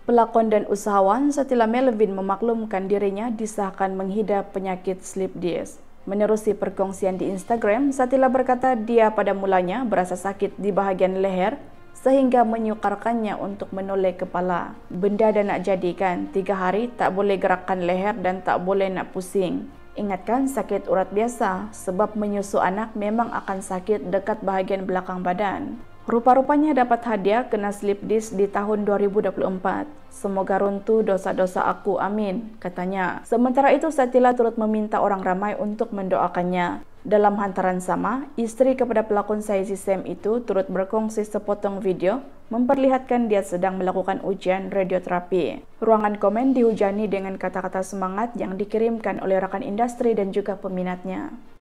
Pelakon dan usahawan Satila Melvin memaklumkan dirinya disahkan menghidap penyakit sleep disc. Menerusi perkongsian di Instagram, Satila berkata dia pada mulanya berasa sakit di bahagian leher sehingga menyukarkannya untuk menoleh kepala. Benda dah nak jadikan, 3 hari tak boleh gerakkan leher dan tak boleh nak pusing. Ingatkan sakit urat biasa, sebab menyusu anak memang akan sakit dekat bahagian belakang badan. Rupa-rupanya dapat hadiah kena slip disc di tahun 2024. Semoga runtuh dosa-dosa aku, amin, katanya. Sementara itu, Satila turut meminta orang ramai untuk mendoakannya. Dalam hantaran sama, istri kepada pelakon Saezy Sam itu turut berkongsi sepotong video memperlihatkan dia sedang melakukan ujian radioterapi. Ruangan komen dihujani dengan kata-kata semangat yang dikirimkan oleh rekan industri dan juga peminatnya.